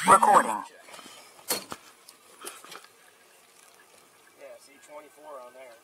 Recording. Yeah, see 24 on there.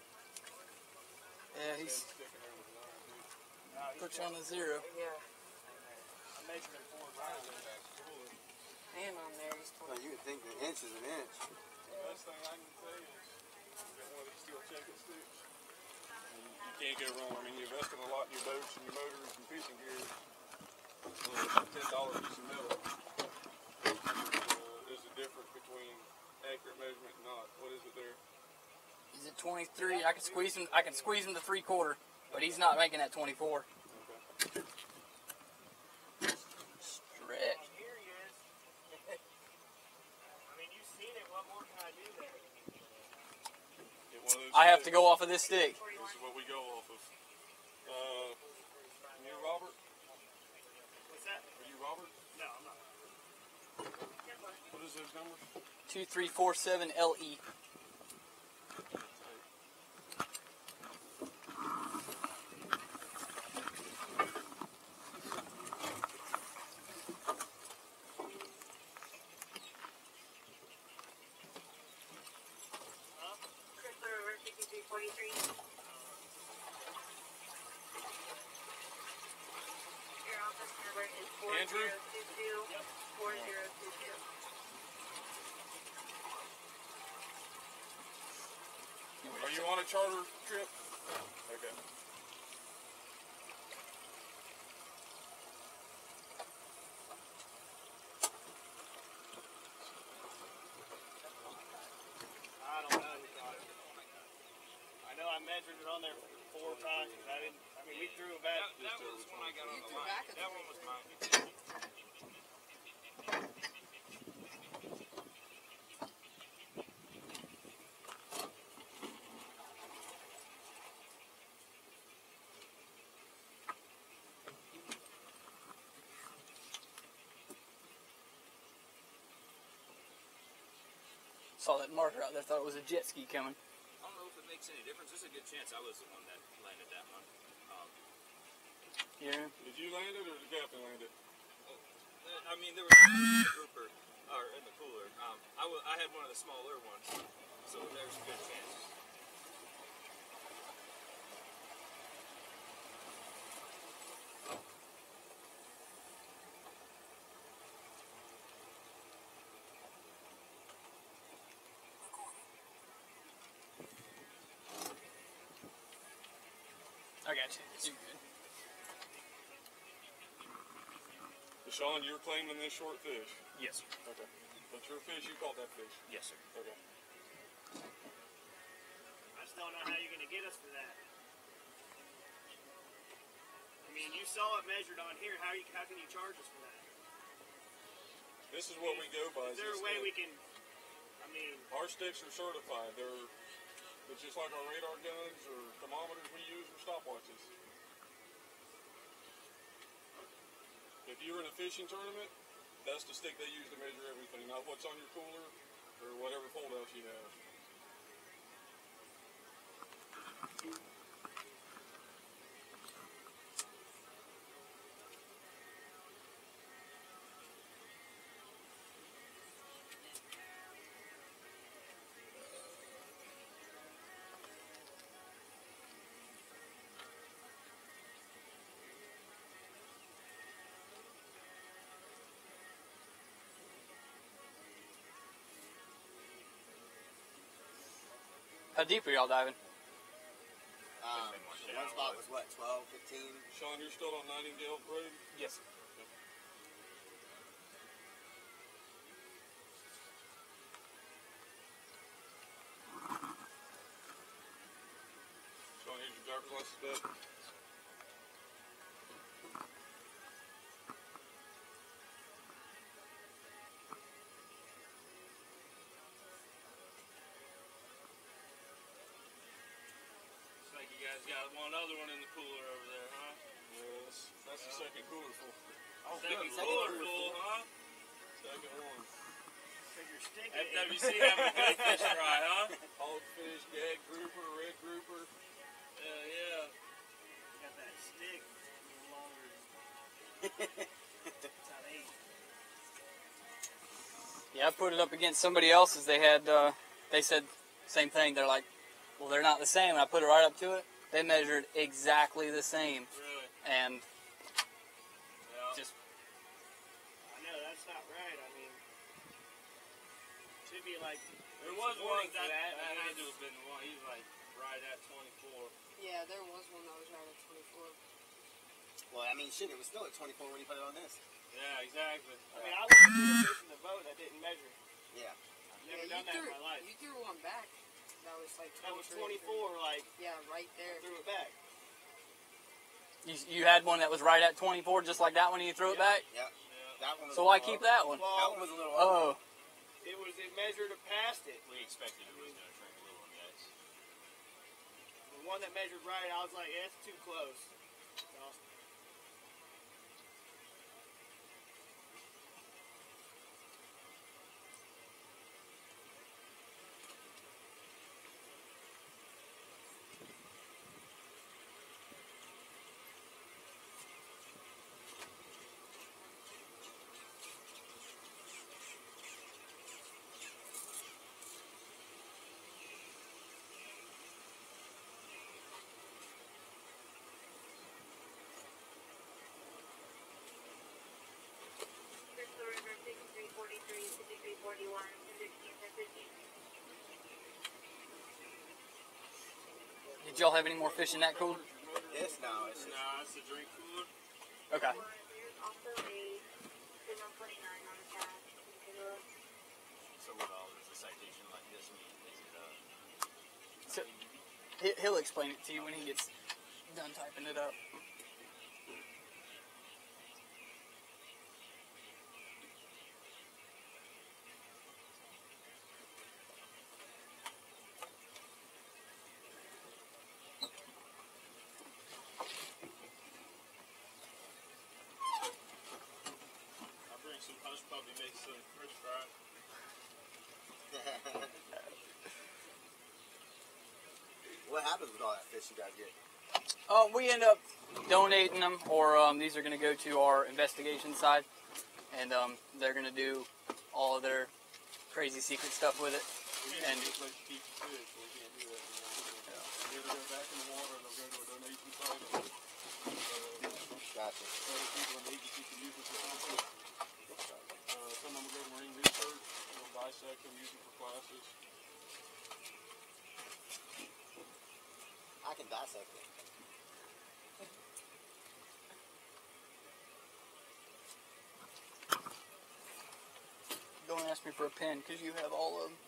Yeah, he's put you on the 0. Yeah. I'm measuring 4 miles. And on there he's 20. Well, you would think an inch is an inch. The best thing I can say is you got one of these steel check-it sticks. And you can't go wrong. I mean, you invest in a lot in your boats and your motors and fishing gear. $10 piece of metal. There's a difference between accurate measurement and not. What is it there? He's at 23. I can squeeze him. I can squeeze him to 3/4, but he's not making that 24. Okay. Stretch. Here he is. I mean, you've seen it. What more can I do there? Get one of those I have to sticks. go off of this stick. This is what we go off of. You Robert? What's that? Are you Robert? No, I'm not. What is those numbers? 2347 LE. Andrew? Are you on a charter trip? Okay. I don't know. I know I measured it on there 4 times. I mean, we threw a bat. That was when I got on the line. That one was mine. Saw that marker out there. Thought it was a jet ski coming. I don't know if it makes any difference. There's a good chance I was the one that landed that one. Yeah. Did you land it or did the captain land it? I mean, there was a grouper in the cooler. I had one of the smaller ones, so there's a good chance. I got you. You're good. Sean, you're claiming this short fish? Yes, sir. Okay. But your fish, you caught that fish? Yes, sir. Okay. I just don't know how you're going to get us for that. I mean, you saw it measured on here. How can you charge us for that? This is what we go by. Is there a way we can, Our sticks are certified. It's just like our radar guns or thermometers we use or stopwatches. If you're in a fishing tournament, that's the stick they use to measure everything, not what's on your cooler or whatever fold-outs you have. How deep are y'all diving? One spot was what, 12, 15? Sean, you're still on Nightingale Road? Yes. Sean, here's your driver's license bed. You guys got one other one in the cooler over there, huh? Yes, that's the second cooler full. Second cooler full, huh? Second one. figure stick? FWC having a good fish fry, huh? Hogfish, gag grouper, red grouper. Yeah. Got that stick a little longer. That's how they eat. Yeah, I put it up against somebody else's. They had, they said same thing. They're like, well, they're not the same. And I put it right up to it. They measured exactly the same. Really? And Yeah. just, I know that's not right. I mean, should be like. There was warning one for that I mean, had to have been the one. He was like right at 24. Yeah, there was one that was right at 24. Well, I mean, shit, it was still at 24 when you put it on this. Yeah, exactly. I mean, I was a fish in the boat that didn't measure. Yeah. I've never done that in my life. You threw one back. That was like 23. That was 24. Like, Yeah, right there. threw it back. you had one that was right at 24, just like that one, and you threw it back? Yeah. That one was So a why little keep over. that one? That Well, one was a little over. Oh. it measured past it. We expected it was going to shrink a little on guys. The one that measured right, I was like, yeah, it's too close. So, Did y'all have any more fish in that cooler? This now, it's just, Nah, it's a drink cooler. Okay. So what all does a citation like this mean? Is it So, he'll explain it to you when he gets done typing it up. I'll bring some hush puppy mix to the first fry. what happens with all that fish you guys get? We end up donating them, or these are going to go to our investigation side, and they're going to do all of their crazy secret stuff with it. And It's like to keep the fish, so we can't do that. They either go back in the water or they'll go to a donation site. Gotcha. Other people in the agency can use it for something. Some of them will go to marine research. They'll dissect them, use them for classes. I can dissect it. don't ask me for a pen because you have all of them.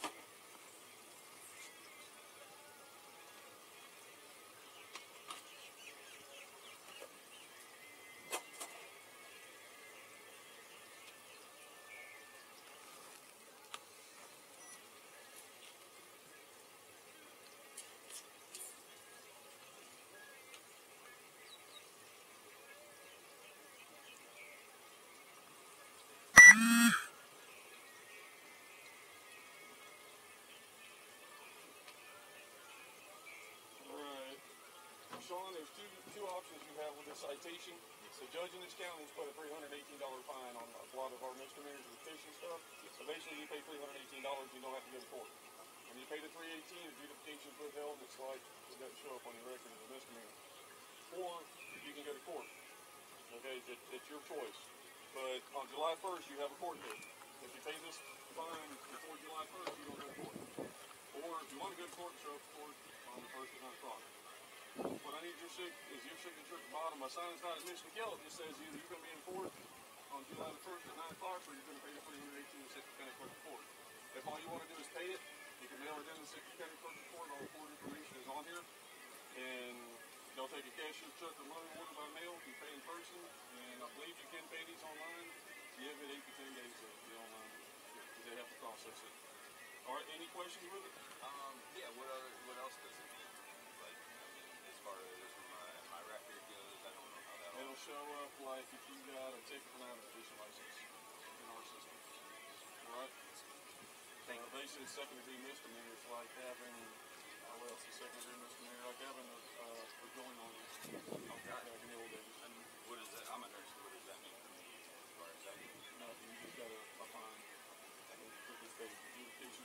Sean, there's two options you have with this citation. The judge in this county has put a $318 fine on a lot of our misdemeanors with fish and stuff. So basically you pay $318, you don't have to go to court. When you pay the $318, adjudication is withheld, it's like it doesn't show up on your record as a misdemeanor. Or you can go to court. Okay, it's your choice. But on July 1st, you have a court date. If you pay this fine before July 1st, you don't go to court. Or if you want to go to court, show up to court on the 1st at 9 o'clock. What I need your signature at the bottom. My sign is not admission to kill. It just says either you're going to be in court on July the 1st at 9 o'clock or you're going to pay the $318 to Citrus County Clerk of Court. If all you want to do is pay it, you can mail it in to Citrus County Clerk of Court. All the court information is on here. And they'll take a cashier check or money order by mail. You pay in person. And I believe you can pay these online. You have it 8 to 10 days to be online because they have to process it. All right, any questions with it? Yeah, what else does it mean? Like, I mean, as far as my record goes, I don't know how that It'll show up like if you got a ticket for not a fishing license in our system. Alright? Basically, second degree misdemeanors like having, what else is second degree misdemeanor? Like having a joint on you. Back in the old days. And what is that? I'm a nurse. What does that mean for me as far as that? Nothing, you just got a fine.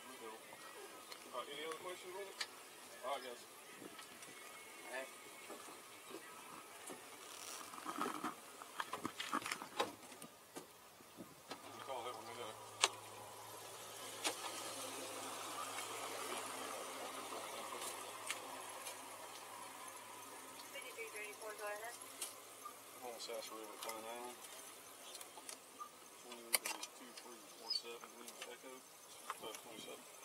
So, any other questions on it? All right, guys. Alright. You call that one in there. Go ahead. On Sass River, Pine Island. 20, 2, 3, 4, 7, Echo. 27.